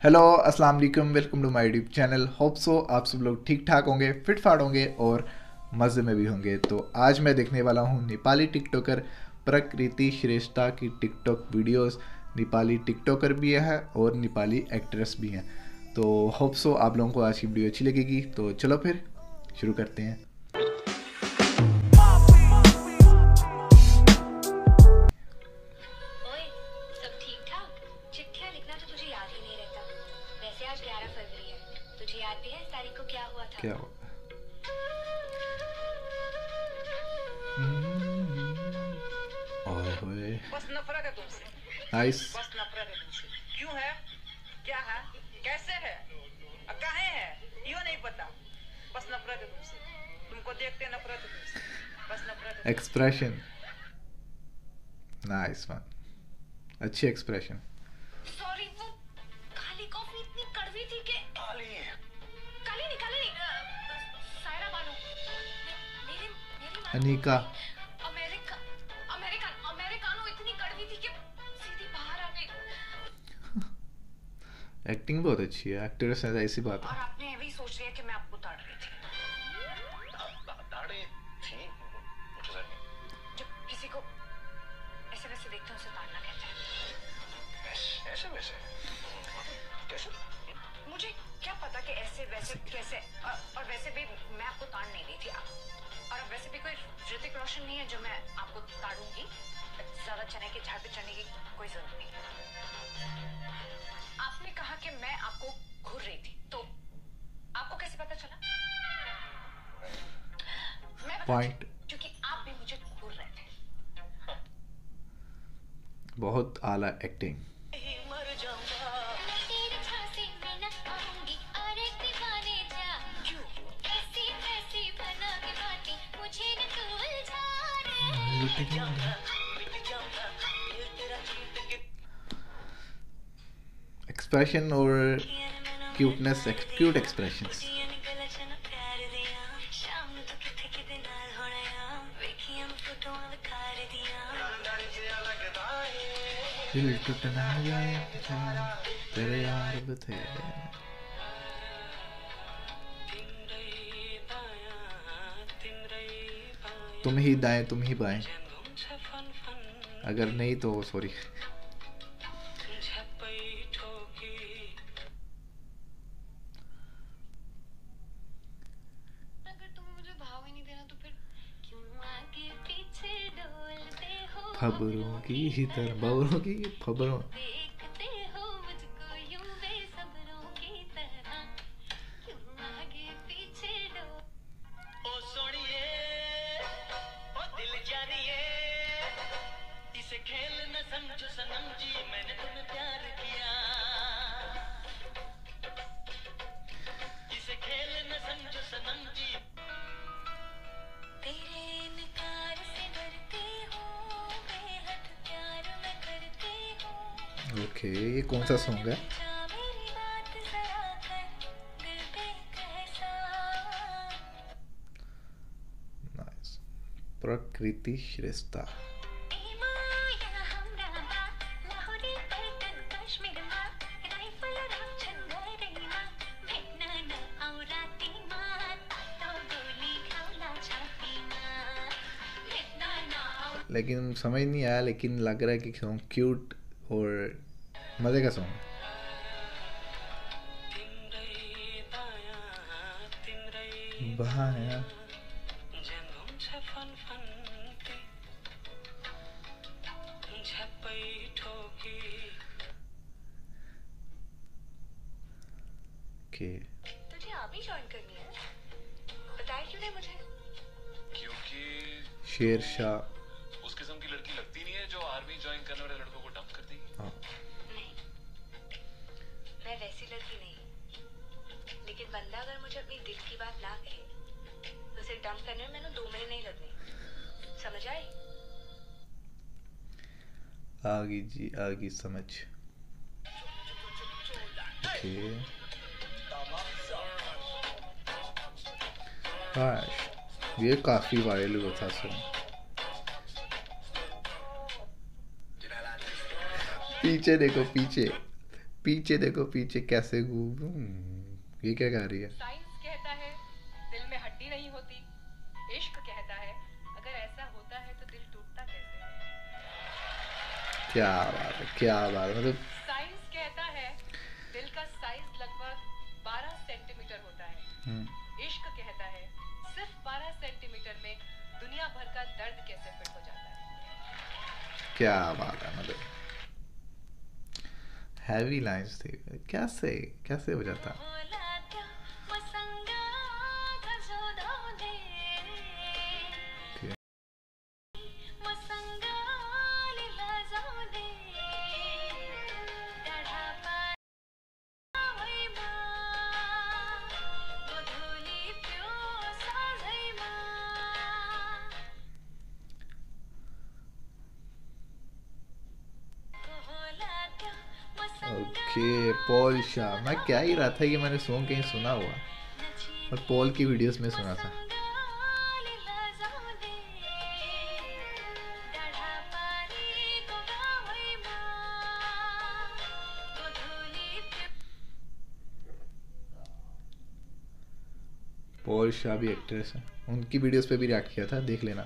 Hello अस्सलाम वालेकुम, welcome to my YouTube channel. Hope so आप सब लोग ठीक ठाक होंगे, फिट फाट होंगे और मज़े में भी होंगे। तो आज मैं देखने वाला हूँ नेपाली टिकटॉकर प्रकृति श्रेष्ठा की टिकटॉक वीडियोस। नेपाली टिकटॉकर भी है और नेपाली एक्ट्रेस भी हैं। तो होप सो आप लोगों को आज की वीडियो अच्छी लगेगी। तो चलो फिर शुरू करते हैं। ओए, सब ठीक ठाक? चिट्ठियां लिखना तो तुझे याद ही नहीं रहता। वैसे आज 11 फरवरी है, तुझे याद भी है इस तारीख को क्या हुआ था? क्या हुआ? ओए होए, बस नफरत है तुमसे। नाइस। बस नफरत है तुमसे। क्यों है? क्या है? कैसे है? काहे है? यो नहीं पता। बस नफरत है तुमसे। तुमको देखते नफरत है तुमसे। बस नफरत है। एक्सप्रेशन नाइस वन, अच्छी एक्सप्रेशन। सॉरी, वो काली कॉफी इतनी कड़वी थी कि काली नहीं, काली नहीं। सायरा बानो, मेरी मेरी माँ अनिका। अमेरिका अमेरिकन अमेरिकानो इतनी कड़वी थी कि सीधी बाहर आ गई। एक्टिंग बहुत अच्छी है, एक्ट्रेस है, ऐसी बात और है। आपने ये भी सोच लिया कि मैं आपको ताड़ रही थी। दाढ़ी थी मुझे लगा। जब किसी को ऐसे वैसे देखते हैं उसे ताड़ना कहते हैं। ऐसे वैसे कैसे? मुझे क्या पता कि ऐसे वैसे कैसे, और वैसे भी मैं आपको ताड़ नहीं रही थी। और अब वैसे भी कोई ऋतिक रोशन नहीं है जो मैं आपको ताड़ूंगी। ज्यादा चने के झाड़ पे चढ़ने की कोई जरूरत नहीं। आपने कहा कि मैं आपको घूर रही थी, तो आपको कैसे पता चला? मैं बताती पॉइंट। हूँ, क्योंकि आप भी मुझे घूर रहे थे। बहुत आला एक्टिंग। मर जाऊंगा। मैं तेरे झांसे में न आऊंगी और एक दीवाने जा। क्यों? ऐसी वैसी बना के बातें मुझे न तू उलझा रे। मिट जाऊंगा। ये तेरा चीट के एक्सप्रेशन और क्यूटनेस, क्यूट एक्सप्रेशंस। दिल टूटना जाए तेरे यार बतेरे। तुम ही दाएं तुम ही बाएं, अगर नहीं तो सॉरी। अगर तुम्हें मुझे भाव ही नहीं देना तो फिर क्यों आगे पीछे डोलते हो? खबरों की ही तरह, खबरों की खबरों। देखते हो मुझको यूं बेसब्रों की तरह, क्यों आगे पीछे डोल। ओ सोनिए, ओ दिल जानिए, इसे खेल न समझो सनम जी, मैंने तुम्हें प्यार किया। इसे खेल न समझो सनम जी। तेरे इनकार से डरती हूँ, बेहद प्यार मैं करती हूँ। ओके, ये कौन सा सॉन्ग है? जा मेरी बात जरा कर, दिल पे कैसा। नाइस। प्रकृति श्रेष्ठा। लेकिन समझ नहीं आया, लेकिन लग रहा है कि सॉन्ग क्यूट और मज़े का सॉन्ग है। बहाया के तुझे आर्मी ज्वाइन करनी है? बताया क्यों नहीं मुझे? क्योंकि शेरशाह। उस किस्म की लड़की लगती नहीं है जो आर्मी ज्वाइन करने वाले लड़कों को डंप कर देगी। हाँ, नहीं, मैं वैसी लड़की नहीं। लेकिन बंदा अगर मुझे अपनी दिल की बात ना कहे तो उसे डंप करने में मैंने 2 महीने नहीं लगने। समझ आई? आगी जी आगी समझ। ओके, हाँ ये काफ़ी वायरल हुआ था सॉन्ग। पीछे देखो पीछे। पीछे देखो, पीछे कैसे ये क्या गा रही है? साइंस कहता है दिल में हड्डी नहीं होती, इश्क कहता है अगर ऐसा होता है तो दिल टूटता कैसे? क्या बात है, क्या बात है, मतलब साइंस कहता है दिल का साइज लगभग 12 सेंटीमीटर होता है। इश्क कहता है सिर्फ 12 सेंटीमीटर में दुनिया भर का दर्द कैसे फिट हो जाता है। क्या बात है, मतलब हैवी लाइंस थी। कैसे कैसे हो जाता? Okay, Paul Shah. मैं क्या ही रहा था कि मैंने सॉन्ग कहीं सुना हुआ, और पॉल की वीडियोस में सुना था। पॉल शाह भी एक्ट्रेस है, उनकी वीडियोस पे भी रिएक्ट किया था, देख लेना।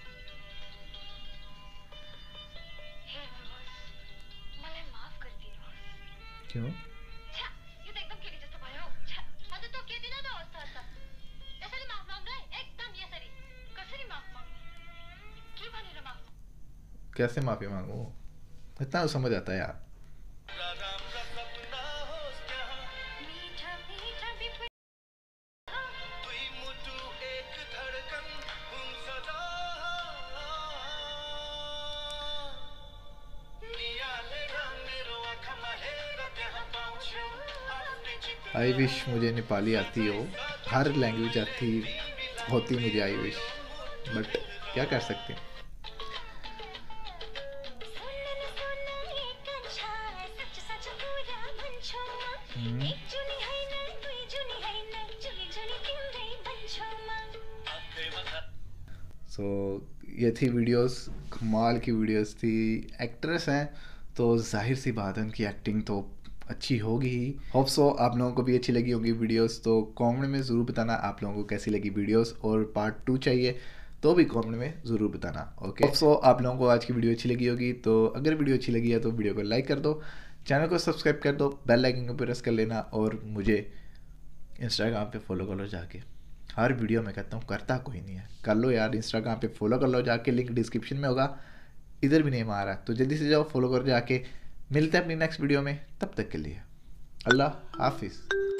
क्यों? कैसे माफी मांगू? इतना तो समझ आता है यार। आई विश मुझे नेपाली आती हो, हर लैंग्वेज आती होती मुझे आई विश, बट क्या कर सकते हैं। ये थी वीडियोस, कमाल की वीडियोस थी। एक्ट्रेस हैं तो जाहिर सी बात है उनकी एक्टिंग तो अच्छी होगी ही। होप सो आप लोगों को भी अच्छी लगी होगी वीडियोस। तो कमेंट में ज़रूर बताना आप लोगों को कैसी लगी वीडियोस, और पार्ट 2 चाहिए तो भी कमेंट में ज़रूर बताना। ओके, होप सो आप लोगों को आज की वीडियो अच्छी लगी होगी। तो अगर वीडियो अच्छी लगी है तो वीडियो को लाइक कर दो, चैनल को सब्सक्राइब कर दो, बेल आइकन को प्रेस कर लेना, और मुझे इंस्टाग्राम पे फॉलो कर लो जाके। हर वीडियो में कहता हूँ, करता कोई नहीं है, कर लो यार, इंस्टाग्राम पे फॉलो कर लो जाके, लिंक डिस्क्रिप्शन में होगा, इधर भी नहीं मारा, तो जल्दी से जाओ फॉलो कर जाके। मिलते हैं अपनी नेक्स्ट वीडियो में, तब तक के लिए अल्लाह हाफिज़।